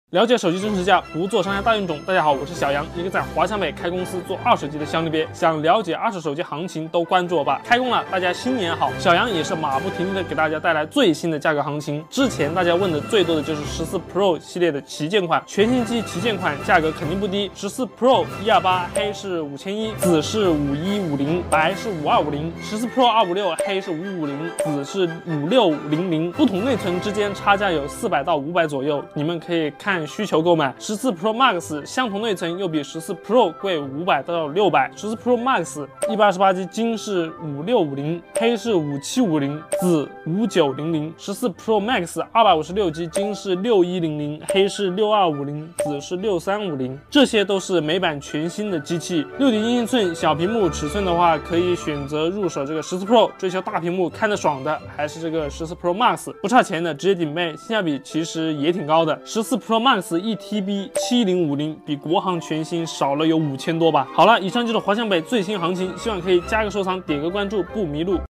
了解手机真实价，不做商家大运种。大家好，我是小杨，一个在华强北开公司做二手机的小李鳖。想了解二手手机行情，都关注我吧。开工了，大家新年好！小杨也是马不停蹄的给大家带来最新的价格行情。之前大家问的最多的就是14 Pro 系列的旗舰款，全新机旗舰款价格肯定不低。14 Pro 128黑是5100，紫是5150，白是5250。14 Pro 256黑是5550，紫是5600。不同内存之间差价有400到500左右，你们可以看需求购买。14 Pro Max 相同内存又比14 Pro 贵500到600。14 Pro Max 128G 金是5650，黑是5750，紫5900。14 Pro Max 256G 金是6100，黑是6250，紫是6350。这些都是美版全新的机器。6.1英寸小屏幕尺寸的话，可以选择入手这个14 Pro。追求大屏幕看得爽的，还是这个14 Pro Max。不差钱的直接顶配，性价比其实也挺高的。14 Pro Max 1TB 7050比国行全新少了有5000多吧。好了，以上就是华强北最新行情，希望可以加个收藏，点个关注，不迷路。